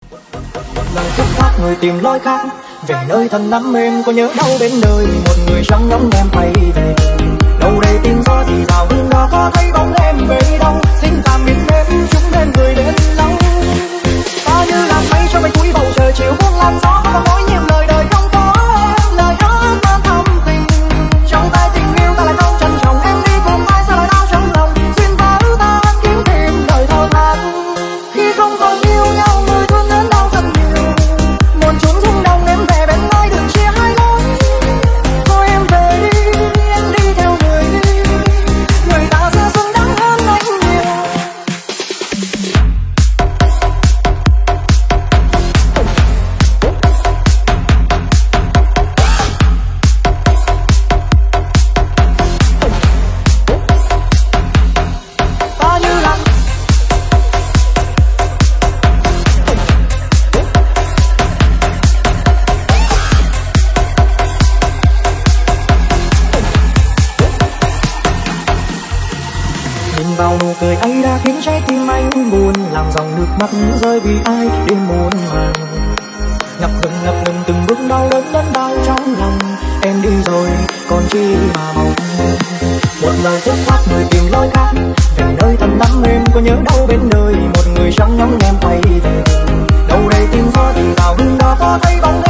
Lời xuất phát người tìm lối khác về nơi thân nắm êm, có nhớ đâu bên đời một người trắng ngóng em quay về. Đâu đây tiếng gió thì rào hương đó, có thấy bóng em về đâu. Xin tạm biệt em, chúng bên người đến lâu. Ta như làn mây cho mây cuối bầu trời chiều buông làn gió, có nói nhiều lời đời không có em, lời hát mang thâm tình. Trong tay tình yêu ta lại không trân trọng, em đi cùng ai sao lại đau trong lòng. Xin vỡ ta kiếm tìm đời thơ lạc. Khi không còn yêu nhau người thương đến đau thật nhiều. Một chúng rung động em về bên ai đừng chia hai lối. Thôi em về đi, em đi theo người đi. Người ta sẽ xứng đáng hơn anh nhiều. Ta như là nhìn vào nụ cười ấy đã khiến trái tim anh buồn, làm dòng nước mắt rơi vì ai đến muôn vàn. Ngập ngừng từng bước đau đớn đớn đau trong lòng. Em đi rồi còn chi mà mong. Một lời xuất phát người tìm lối khác về nơi thân nắm êm, có nhớ đâu bên đời một người trắng ngóng em quay về. Đâu đây tiếng gió thì rào hương đó, có thấy bóng